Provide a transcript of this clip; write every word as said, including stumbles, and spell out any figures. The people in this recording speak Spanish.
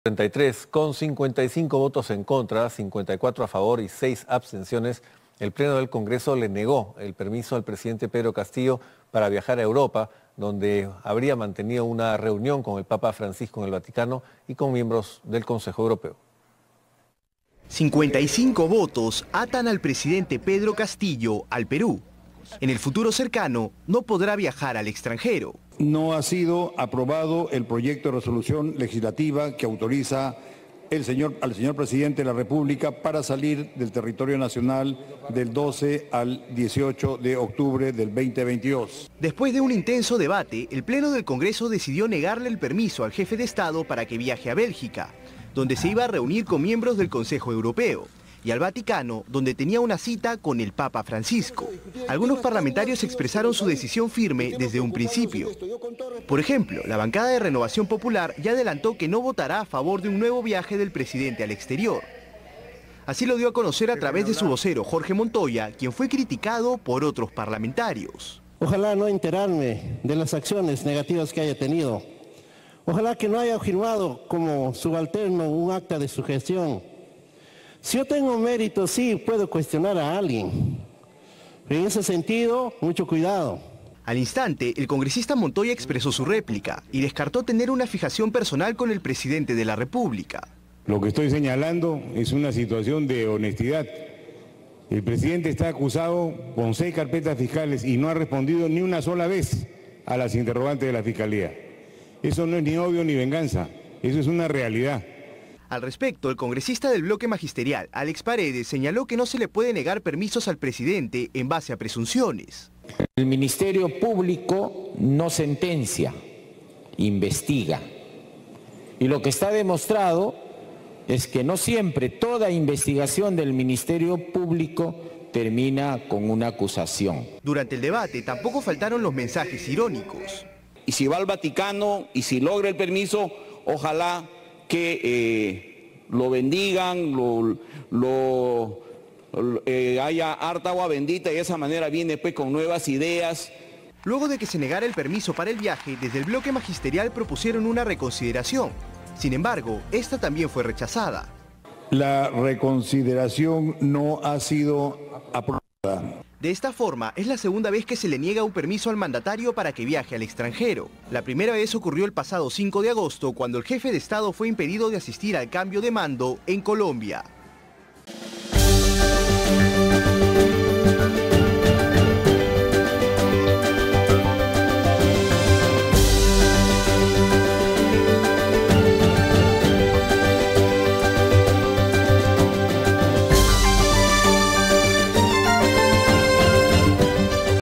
treinta y tres, con cincuenta y cinco votos en contra, cincuenta y cuatro a favor y seis abstenciones, el Pleno del Congreso le negó el permiso al presidente Pedro Castillo para viajar a Europa, donde habría mantenido una reunión con el Papa Francisco en el Vaticano y con miembros del Consejo Europeo. cincuenta y cinco votos atan al presidente Pedro Castillo al Perú. En el futuro cercano no podrá viajar al extranjero. No ha sido aprobado el proyecto de resolución legislativa que autoriza el señor, al señor presidente de la República para salir del territorio nacional del doce al dieciocho de octubre del veinte veintidós. Después de un intenso debate, el Pleno del Congreso decidió negarle el permiso al jefe de Estado para que viaje a Bélgica, donde se iba a reunir con miembros del Consejo Europeo, y al Vaticano, donde tenía una cita con el Papa Francisco. Algunos parlamentarios expresaron su decisión firme desde un principio. Por ejemplo, la bancada de Renovación Popular ya adelantó que no votará a favor de un nuevo viaje del presidente al exterior. Así lo dio a conocer a través de su vocero Jorge Montoya, quien fue criticado por otros parlamentarios. Ojalá no enterarme de las acciones negativas que haya tenido. Ojalá que no haya firmado como subalterno un acta de sugestión. Si yo tengo mérito, sí, puedo cuestionar a alguien. Pero en ese sentido, mucho cuidado. Al instante, el congresista Montoya expresó su réplica y descartó tener una fijación personal con el presidente de la República. Lo que estoy señalando es una situación de honestidad. El presidente está acusado con seis carpetas fiscales y no ha respondido ni una sola vez a las interrogantes de la Fiscalía. Eso no es ni odio ni venganza, eso es una realidad. Al respecto, el congresista del bloque magisterial, Alex Paredes, señaló que no se le puede negar permisos al presidente en base a presunciones. El Ministerio Público no sentencia, investiga. Y lo que está demostrado es que no siempre toda investigación del Ministerio Público termina con una acusación. Durante el debate tampoco faltaron los mensajes irónicos. Y si va al Vaticano y si logra el permiso, ojalá que eh, lo bendigan, lo, lo, eh, haya harta agua bendita y de esa manera viene pues con nuevas ideas. Luego de que se negara el permiso para el viaje, desde el bloque magisterial propusieron una reconsideración. Sin embargo, esta también fue rechazada. La reconsideración no ha sido aprobada. De esta forma, es la segunda vez que se le niega un permiso al mandatario para que viaje al extranjero. La primera vez ocurrió el pasado cinco de agosto, cuando el jefe de Estado fue impedido de asistir al cambio de mando en Colombia.